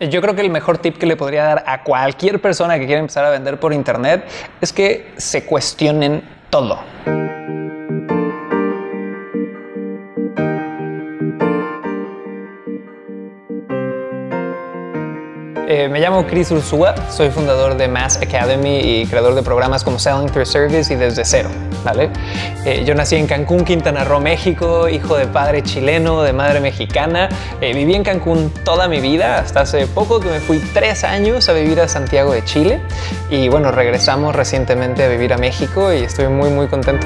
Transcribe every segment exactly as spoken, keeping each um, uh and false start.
Yo creo que el mejor tip que le podría dar a cualquier persona que quiera empezar a vender por internet es que se cuestionen todo. Eh, me llamo Chris Ursúa, soy fundador de Mass Academy y creador de programas como Selling Through Service y Desde Cero, ¿vale? Eh, yo nací en Cancún, Quintana Roo, México, hijo de padre chileno, de madre mexicana. Eh, viví en Cancún toda mi vida, hasta hace poco que me fui tres años a vivir a Santiago de Chile. Y bueno, regresamos recientemente a vivir a México y estoy muy, muy contento.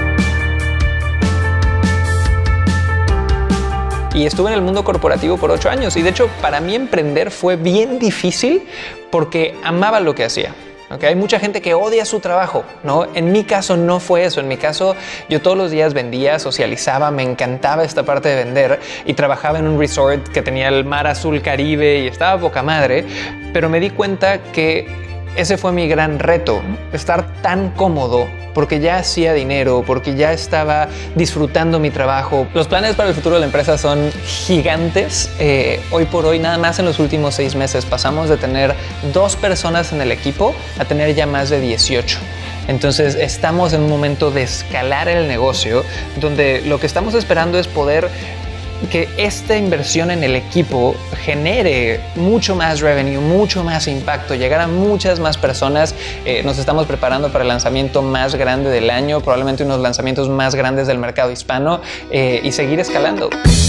Y estuve en el mundo corporativo por ocho años y de hecho para mí emprender fue bien difícil porque amaba lo que hacía. Okay, hay mucha gente que odia su trabajo, ¿no? En mi caso no fue eso. En mi caso yo todos los días vendía, socializaba, me encantaba esta parte de vender y trabajaba en un resort que tenía el mar azul Caribe y estaba poca madre, pero me di cuenta que ese fue mi gran reto, estar tan cómodo porque ya hacía dinero, porque ya estaba disfrutando mi trabajo. Los planes para el futuro de la empresa son gigantes. Eh, hoy por hoy, nada más en los últimos seis meses, pasamos de tener dos personas en el equipo a tener ya más de dieciocho. Entonces estamos en un momento de escalar el negocio, donde lo que estamos esperando es poder que esta inversión en el equipo genere mucho más revenue, mucho más impacto, llegar a muchas más personas. Eh, nos estamos preparando para el lanzamiento más grande del año, probablemente unos lanzamientos más grandes del mercado hispano, eh, y seguir escalando.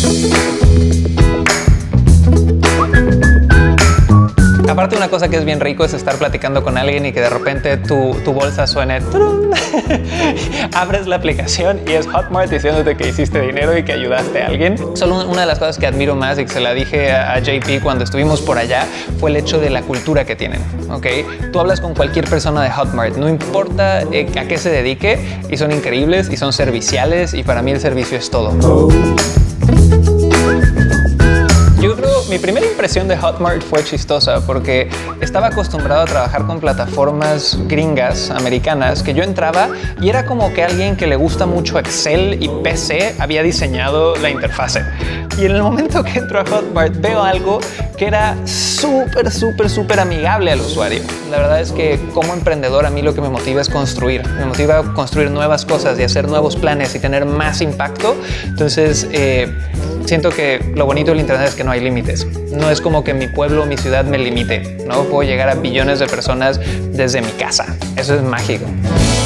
Aparte, una cosa que es bien rico es estar platicando con alguien y que de repente tu, tu bolsa suene. Abres la aplicación y es Hotmart diciéndote que hiciste dinero y que ayudaste a alguien. Solo una de las cosas que admiro más y que se la dije a, a J P cuando estuvimos por allá fue el hecho de la cultura que tienen. ¿Okay? Tú hablas con cualquier persona de Hotmart, no importa eh, a qué se dedique, y son increíbles y son serviciales, y para mí el servicio es todo. Yo creo mi primera impresión de Hotmart fue chistosa porque estaba acostumbrado a trabajar con plataformas gringas, americanas, que yo entraba y era como que alguien que le gusta mucho Excel y P C había diseñado la interfase. Y en el momento que entro a Hotmart veo algo que era súper, súper, súper amigable al usuario. La verdad es que como emprendedor a mí lo que me motiva es construir. Me motiva a construir nuevas cosas y hacer nuevos planes y tener más impacto. Entonces, eh, siento que lo bonito del internet es que no hay límites. No es como que mi pueblo o mi ciudad me limite, ¿no? Puedo llegar a billones de personas desde mi casa. Eso es mágico.